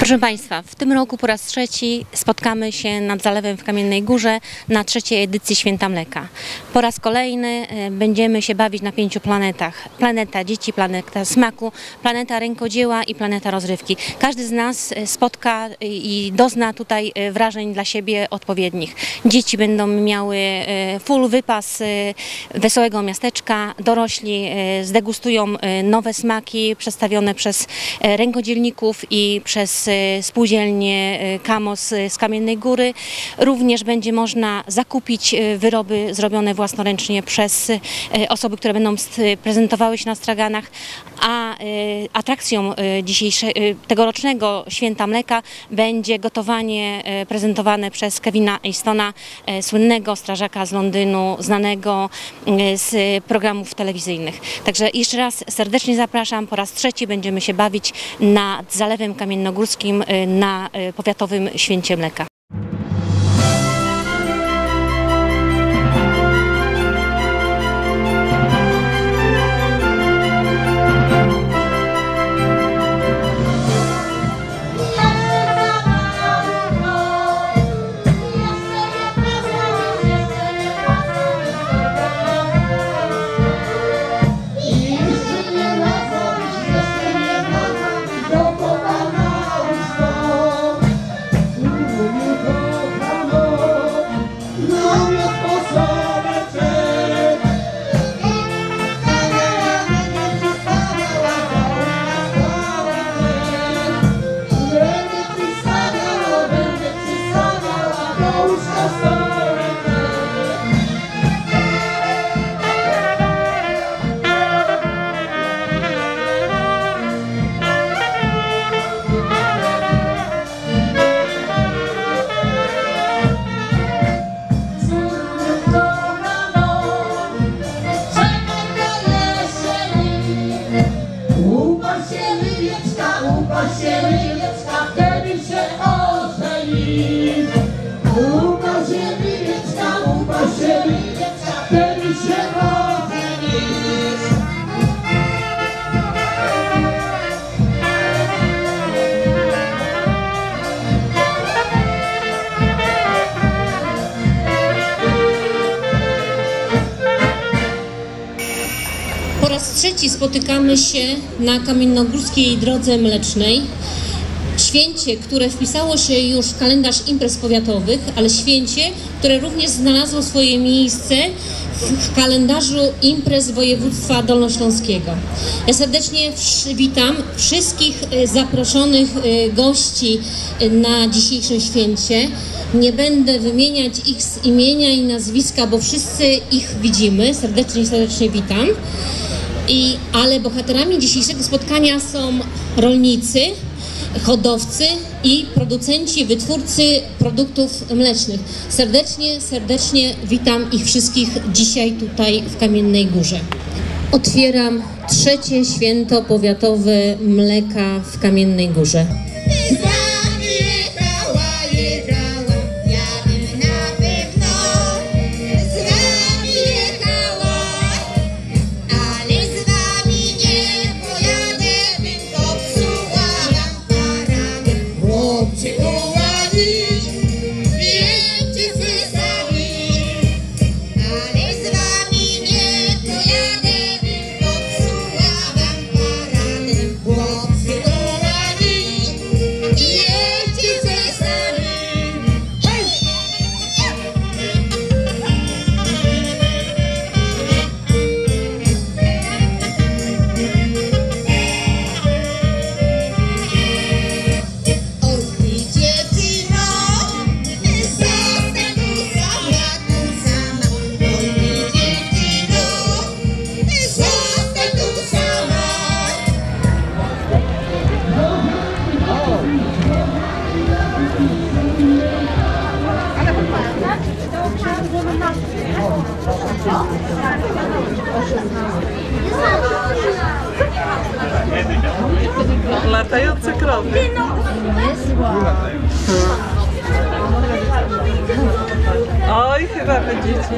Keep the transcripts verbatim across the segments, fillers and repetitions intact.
Proszę Państwa, w tym roku po raz trzeci spotkamy się nad Zalewem w Kamiennej Górze na trzeciej edycji Święta Mleka. Po raz kolejny będziemy się bawić na pięciu planetach. Planeta dzieci, planeta smaku, planeta rękodzieła i planeta rozrywki. Każdy z nas spotka i dozna tutaj wrażeń dla siebie odpowiednich. Dzieci będą miały full wypas wesołego miasteczka, dorośli zdegustują nowe smaki przedstawione przez rękodzielników i przez spółdzielnię Kamos z Kamiennej Góry. Również będzie można zakupić wyroby zrobione własnoręcznie przez osoby, które będą prezentowały się na straganach, a atrakcją dzisiejszego, tegorocznego Święta Mleka będzie gotowanie prezentowane przez Kevina Eastona, słynnego strażaka z Londynu, znanego z programów telewizyjnych. Także jeszcze raz serdecznie zapraszam, po raz trzeci będziemy się bawić nad Zalewem Kamiennogórskim na Powiatowym Święcie Mleka. Po raz trzeci spotykamy się na Kamiennogórskiej Drodze Mlecznej. Święcie, które wpisało się już w kalendarz imprez powiatowych, ale święcie, które również znalazło swoje miejsce w kalendarzu imprez województwa dolnośląskiego. Ja serdecznie witam wszystkich zaproszonych gości na dzisiejszym święcie. Nie będę wymieniać ich z imienia i nazwiska, bo wszyscy ich widzimy. Serdecznie, serdecznie witam. I, ale bohaterami dzisiejszego spotkania są rolnicy, hodowcy i producenci, wytwórcy produktów mlecznych. Serdecznie, serdecznie witam ich wszystkich dzisiaj tutaj w Kamiennej Górze. Otwieram trzecie święto powiatowe mleka w Kamiennej Górze. Latające krowy. Oj, chyba będziecie.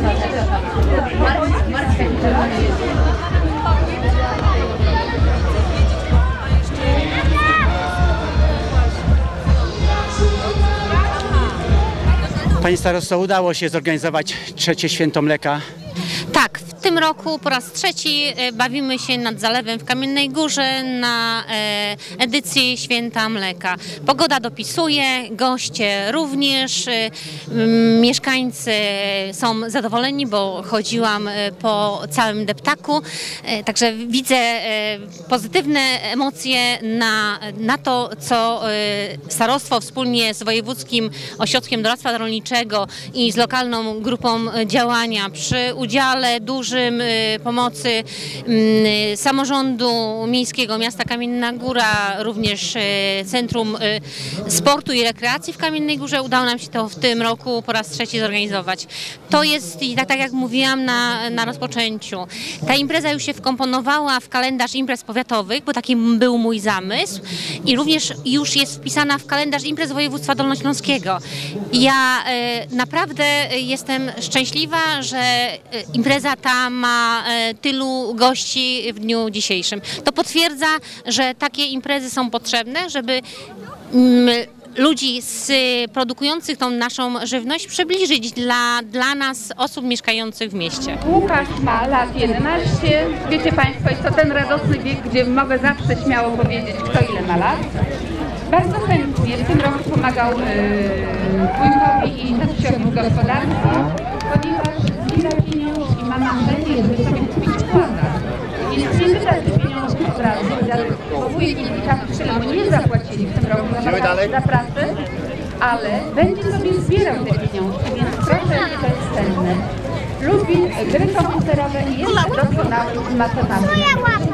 Pani starosto, udało się zorganizować trzecie Święto Mleka. Tak, w tym roku po raz trzeci e, bawimy się nad zalewem w Kamiennej Górze na e, edycji Święta Mleka. Pogoda dopisuje, goście również, e, m, mieszkańcy są zadowoleni, bo chodziłam e, po całym deptaku, e, także widzę e, pozytywne emocje na, na to, co e, starostwo wspólnie z Wojewódzkim Ośrodkiem Doradztwa Rolniczego i z lokalną grupą działania przy udziale dużym y, pomocy y, samorządu miejskiego miasta Kamienna Góra, również y, Centrum y, Sportu i Rekreacji w Kamiennej Górze udało nam się to w tym roku po raz trzeci zorganizować. To jest, i tak, tak jak mówiłam na, na rozpoczęciu, ta impreza już się wkomponowała w kalendarz imprez powiatowych, bo taki był mój zamysł i również już jest wpisana w kalendarz imprez województwa dolnośląskiego. Ja y, naprawdę jestem szczęśliwa, że impreza ta ma e, tylu gości w dniu dzisiejszym. To potwierdza, że takie imprezy są potrzebne, żeby mm, ludzi z, produkujących tą naszą żywność przybliżyć dla, dla nas, osób mieszkających w mieście. Łukasz ma lat jedenaście. Wiecie Państwo, jest to ten radosny wiek, gdzie mogę zawsze śmiało powiedzieć, kto ile ma lat. Bardzo chętnie w tym roku pomagał yy, wujkowi i tatusiowi w gospodarstwie, ponieważ zbiera pieniądze i ma nadzieję, żeby sobie kupić składa. Więc nie wyda te pieniądze od razu. Bo wujek i tatusiowie mu nie zapłacili w tym roku za, za pracę, ale będzie sobie zbierał te pieniądze, więc proszę, to jest cenne. Lubi gry komputerowe i jest doskonałym z matematyki.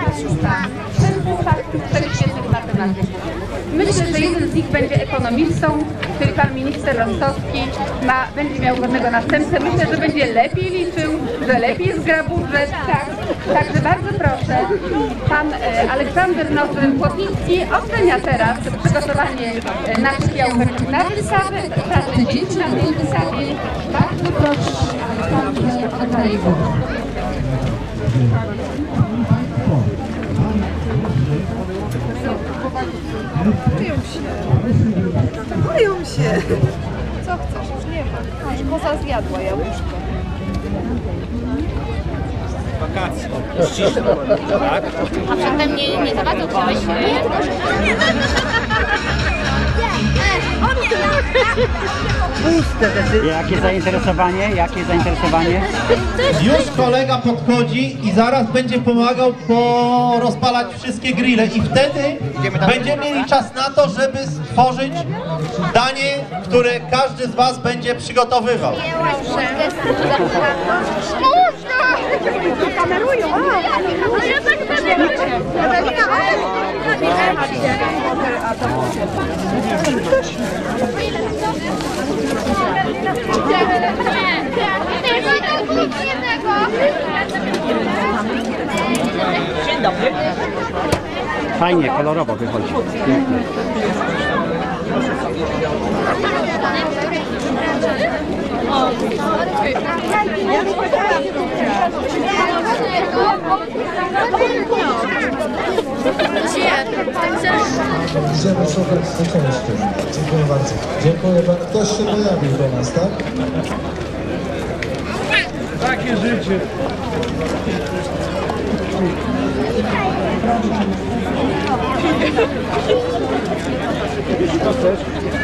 Szerszy faktów, trzech świetnych matematyków. Myślę, że jeden z nich będzie ekonomistą, który pan minister Rostowski ma, będzie miał godnego następcę. Myślę, że będzie lepiej liczył, że lepiej zgra budżet. Tak. Także bardzo proszę, pan e, Aleksander Nowym-Płotnicki ocenia teraz przygotowanie e, naszych jałówek na wystawę, pracę dzieci na tej wystawie. Bardzo proszę, pan Aleksander oddaje głos. Boją się. Boją się. Co chcesz? Już nie ma. Już koza zjadła jabłuszko. Wakacje. Ściśle. Tak? A przedtem nie, nie za bardzo chciałeś? Jakie zainteresowanie? Jakie zainteresowanie? Już kolega podchodzi i zaraz będzie pomagał porozpalać wszystkie grille i wtedy będziemy mieli czas na to, żeby stworzyć danie, które każdy z was będzie przygotowywał. Kamerują! A ja tak będę! Dzień dobry. Fajnie, kolorowo wychodzi. Pięknie. Idziemy szukać uczęszczeń. Dziękuję bardzo. Dziękuję bardzo. Ktoś się pojawił do nas, tak? Takie życie. Co chcesz?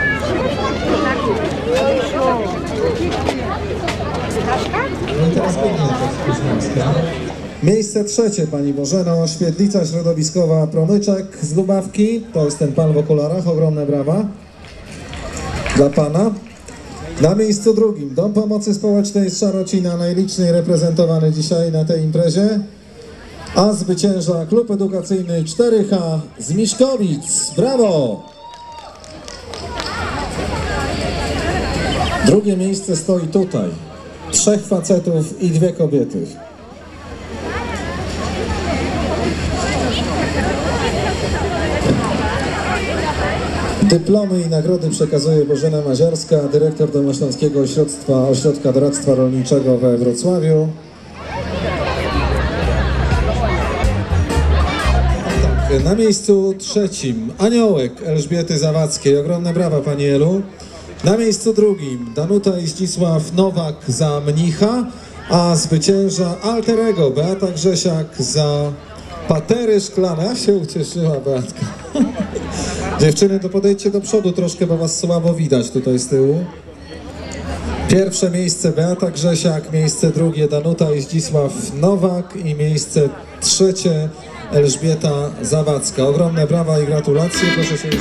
No i teraz biegnie tekst Kuźniowska. Miejsce trzecie, pani Bożeno, świetlica środowiskowa Promyczek z Lubawki. To jest ten pan w okularach, ogromne brawa dla pana. Na miejscu drugim Dom Pomocy Społecznej z Szarocina, najliczniej reprezentowany dzisiaj na tej imprezie. A zwycięża Klub Edukacyjny cztery H z Miszkowic. Brawo! Drugie miejsce stoi tutaj. Trzech facetów i dwie kobiety. Dyplomy i nagrody przekazuje Bożena Maziarska, dyrektor Dolnośląskiego Ośrodka, Ośrodka Doradztwa Rolniczego we Wrocławiu. Na miejscu trzecim Aniołek Elżbiety Zawadzkiej. Ogromne brawa, pani Elu. Na miejscu drugim Danuta i Zdzisław Nowak za mnicha, a zwycięża Alterego Beata Grzesiak za patery szklane. A się ucieszyła Beatka. Dziewczyny, to podejdźcie do przodu troszkę, bo was słabo widać tutaj z tyłu. Pierwsze miejsce Beata Grzesiak, miejsce drugie Danuta i Zdzisław Nowak i miejsce trzecie Elżbieta Zawadzka. Ogromne brawa i gratulacje. Proszę się już...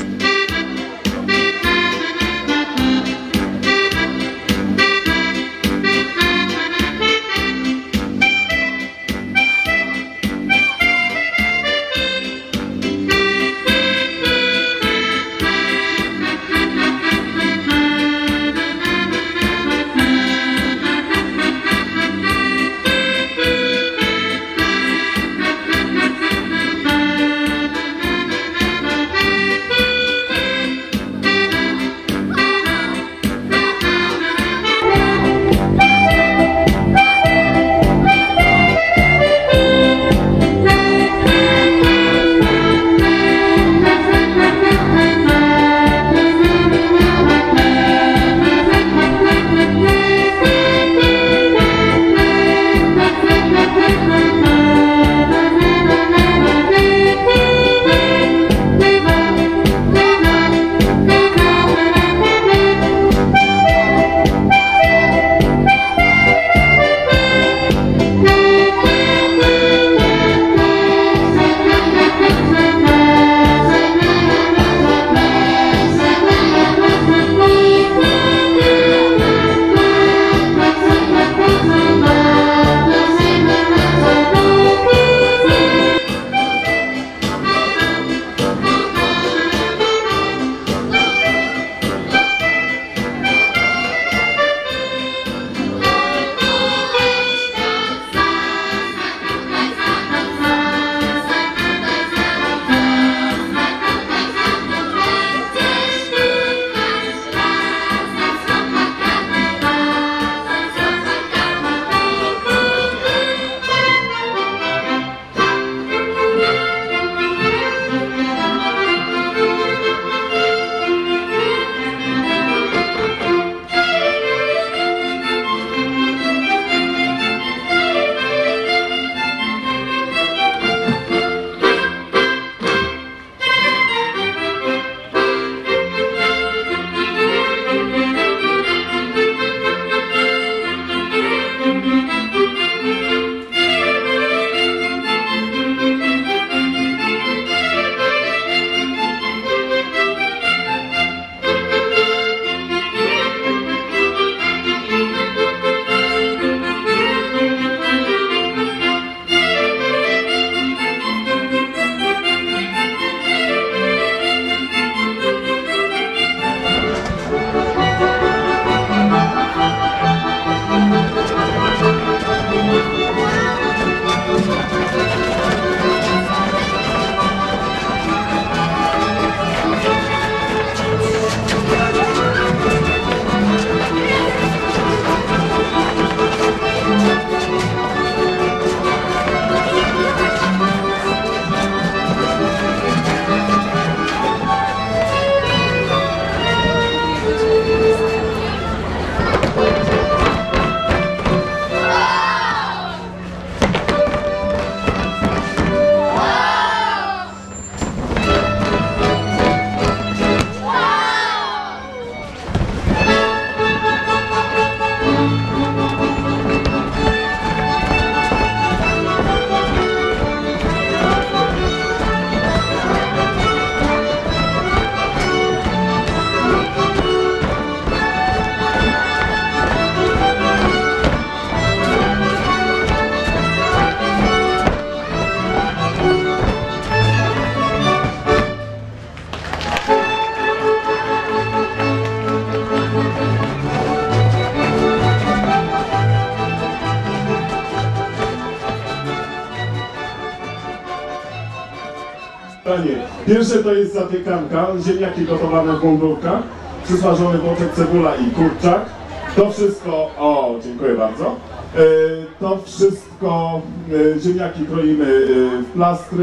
Pierwsze to jest zapiekanka, ziemniaki gotowane w mundurkach, przysmażony boczek, cebula i kurczak. To wszystko, o, dziękuję bardzo. To wszystko, ziemniaki kroimy w plastry,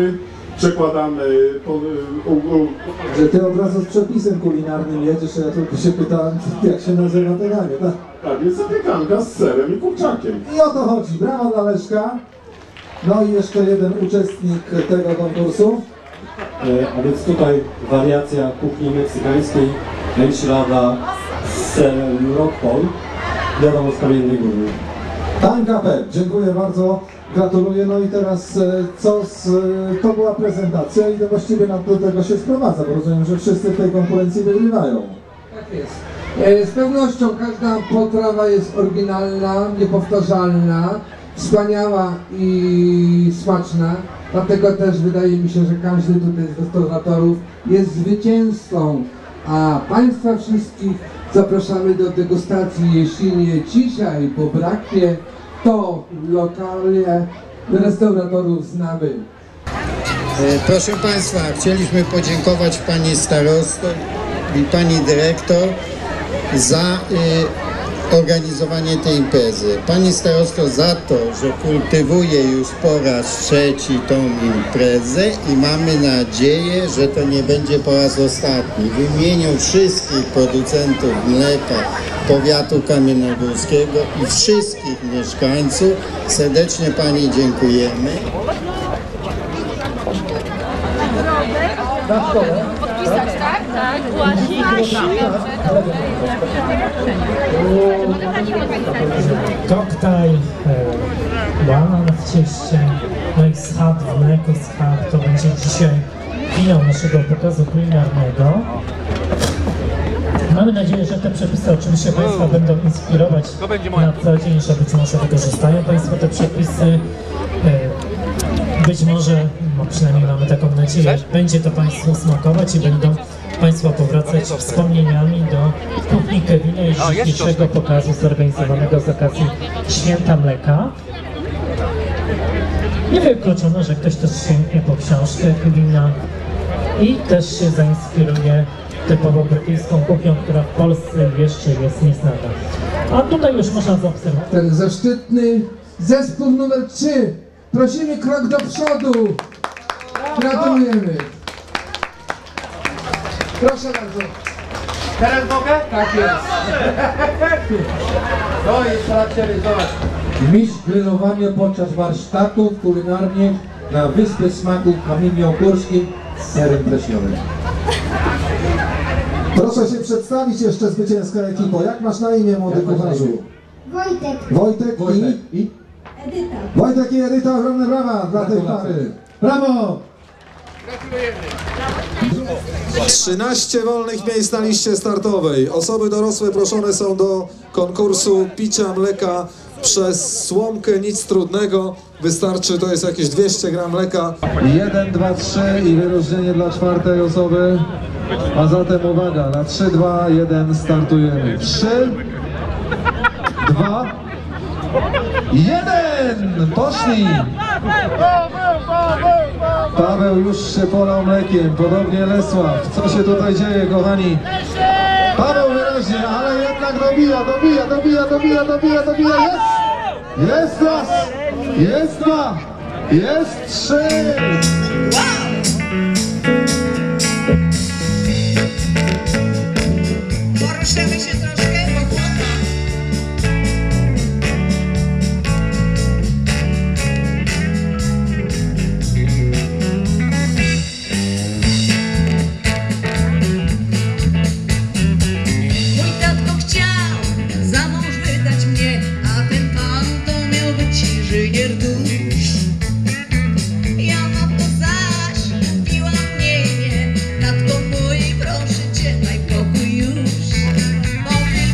przekładamy po, u, u, Że ty od razu z przepisem kulinarnym jedziesz, a ja tylko się pytałem, jak się nazywa te danie, tak? tak, jest zapiekanka z serem i kurczakiem. I o to chodzi. Brawo dla Leszka. No i jeszcze jeden uczestnik tego konkursu. A więc tutaj wariacja kuchni meksykańskiej, enchilada z serem Roquefort, wiadomo z Kamiennej Góry. Tanka P. Dziękuję bardzo. Gratuluję. No i teraz e, co z, e, to była prezentacja i to właściwie nam do tego się sprowadza, bo rozumiem, że wszyscy w tej konkurencji wygrywają. Tak jest. E, Z pewnością każda potrawa jest oryginalna, niepowtarzalna, wspaniała i smaczna. Dlatego też wydaje mi się, że każdy tutaj z restauratorów jest zwycięzcą. A Państwa wszystkich zapraszamy do degustacji, jeśli nie dzisiaj, bo braknie, to lokalnie restauratorów znamy. Proszę Państwa, chcieliśmy podziękować Pani Starosto i Pani Dyrektor za y, organizowanie tej imprezy. Pani Starosto za to, że kultywuje już po raz trzeci tą imprezę i mamy nadzieję, że to nie będzie po raz ostatni. W imieniu wszystkich producentów mleka powiatu kamiennogórskiego i wszystkich mieszkańców serdecznie Pani dziękujemy. Podpisać, tak? Tak, właśnie. Koktajl, banan w cieście, no i schab w mleku, schab to będzie dzisiaj finał naszego pokazu kulinarnego. Mamy nadzieję, że te przepisy oczywiście Państwa będą inspirować na co dzień, że być może wykorzystają Państwo te przepisy. Być może, no przynajmniej mamy taką nadzieję, będzie to Państwu smakować i będą Państwo powracać wspomnieniami do kuchni Kevina i dzisiejszego pokazu zorganizowanego z okazji Święta Mleka. Nie wykluczono, że ktoś też sięgnie po książkę Kevina i też się zainspiruje typowo brytyjską kuchnią, która w Polsce jeszcze jest nieznana. A tutaj już można zaobserwować. Ten zaszczytny zespół numer trzy. Prosimy krok do przodu. Gratulujemy. Proszę bardzo. Teraz mogę? Tak jest. No i charakteryzować. Mistrz grillowania podczas warsztatów kulinarnych na Wyspie Smaku w Kamiennie-Górskim z serem pleśniowym. Proszę się przedstawić jeszcze zwycięska ekipo. Jak masz na imię, młody kucharzu? Wojtek. Wojtek, Wojtek. i... i? Edyta. Wojtek i Edyta, ogromne brawa dla tej pary. Brawo! trzynaście wolnych miejsc na liście startowej. Osoby dorosłe proszone są do konkursu picia mleka przez słomkę, nic trudnego. Wystarczy, to jest jakieś dwieście gram mleka. jeden, dwa, trzy i wyróżnienie dla czwartej osoby. A zatem uwaga, na trzy, dwa, jeden startujemy. trzy, dwa, jeden! Poszli! Paweł już się polał mlekiem, podobnie Lesław. Co się tutaj dzieje, kochani? Paweł wyraźnie, ale jednak dobija, dobija, dobija, dobija, dobija, dobija. Jest! Jest raz! Jest dwa! Jest trzy! Poruszymy się troszkę. Mój tatko chciał za mąż wydać mnie, a ten pan to miał być inżynier dusz. Ja na to zaś mówiłam nie, nie, tatko mój, proszę cię, daj pokój już. Bo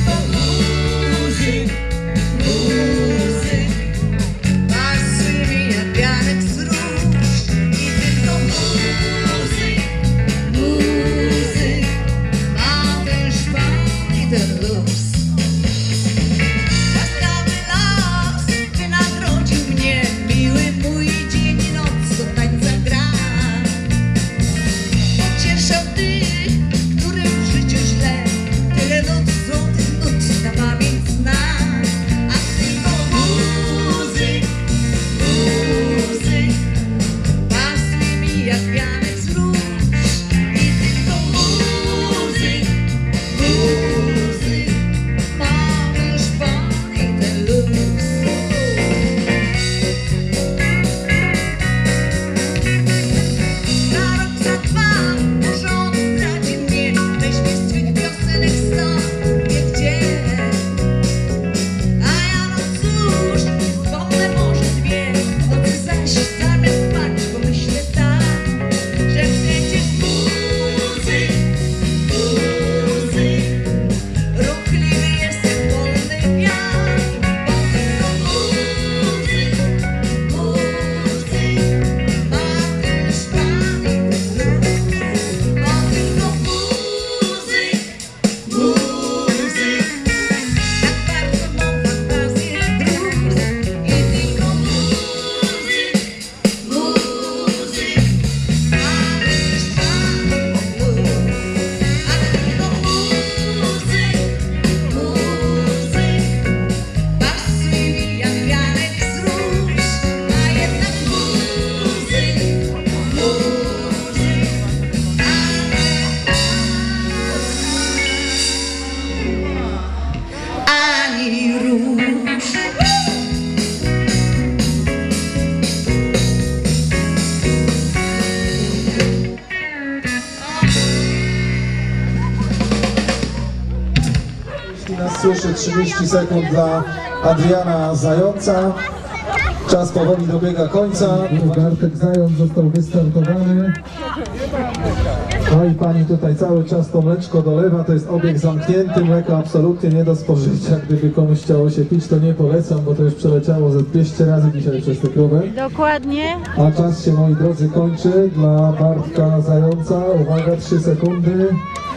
jeśli nas słyszy, trzydzieści sekund dla Adriana Zająca. Czas powoli dobiega końca. Bartek Zając został wystartowany. No i pani tutaj cały czas to mleczko dolewa, to jest obieg zamknięty, mleko absolutnie nie do spożycia. Gdyby komuś chciało się pić, to nie polecam, bo to już przeleciało ze dwieście razy dzisiaj przez tę krowę. Dokładnie. A czas się, moi drodzy, kończy dla Bartka Zająca. Uwaga, trzy sekundy.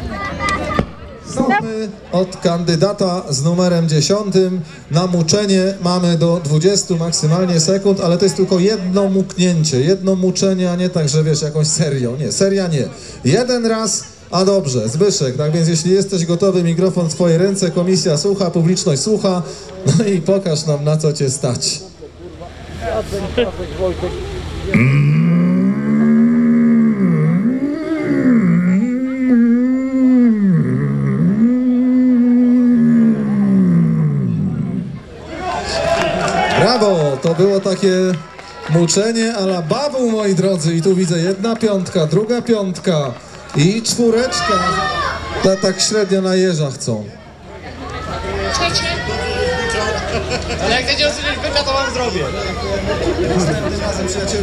Stopy od kandydata z numerem dziesiątym. Na muczenie mamy do dwudziestu maksymalnie sekund, ale to jest tylko jedno muknięcie, jedno muczenie, a nie tak, że wiesz, jakąś serią. Nie, seria nie. Jeden raz, a dobrze. Zbyszek, tak więc jeśli jesteś gotowy, mikrofon w twoje ręce, komisja słucha, publiczność słucha, no i pokaż nam, na co cię stać. Brawo, to było takie muczenie a la bawu, moi drodzy. I tu widzę jedna piątka, druga piątka i czwóreczka. Ta, tak średnio na jeża chcą. Ale jak chcecie usłyszeć byka, to wam zrobię. Następnym razem, przyjacielu,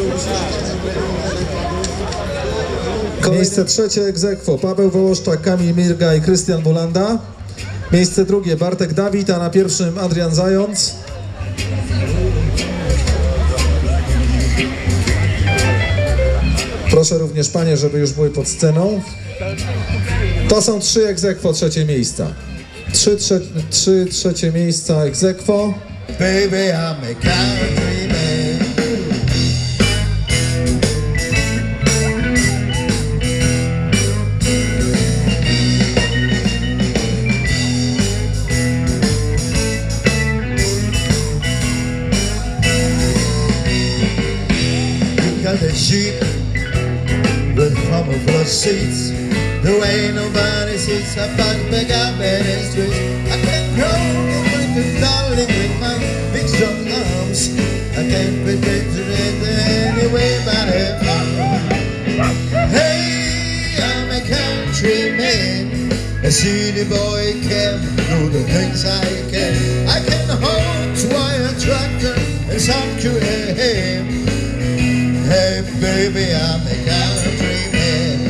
miejsce trzecie ex aequo Paweł Wołoszczak, Kamil Mirga i Krystian Bulanda. Miejsce drugie Bartek Dawid, a na pierwszym Adrian Zając. Proszę również panie, żeby już były pod sceną. To są trzy ex aequo trzecie miejsca. Trzy, trze trzy trzecie miejsca ex aequo. Baby, I'm a countryman. You got the Jeep with hummer full of seats. The way nobody sits up on the garbage streets. I can grow with the darling with my big strong arms. I can't be pictured anyway but hey, I'm a countryman. A city boy can do the things I can. I can hold to wire tractor and some Q A. Hey baby, I'm a countryman.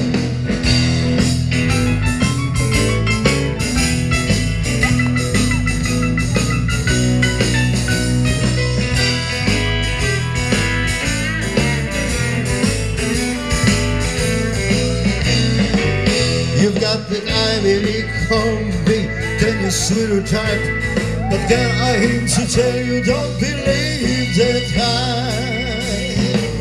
You've got that Ivy League Humvee, then you're sweeter type. But girl, I hate to tell you, don't believe that hype.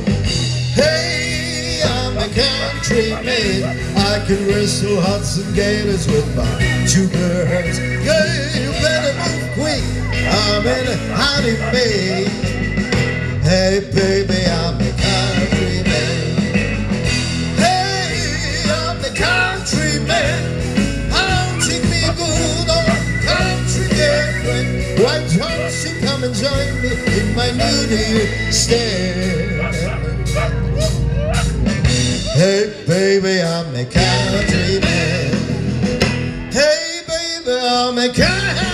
Hey, I'm a countryman. I can wrestle Hudson Gators with my two birds. Yeah, you better move quick. I'm in a hiding bay. Hey, baby, I'm a countryman. Why don't you come and join me in my new stand? Hey baby, I'm a countryman. Hey baby, I'm a countryman.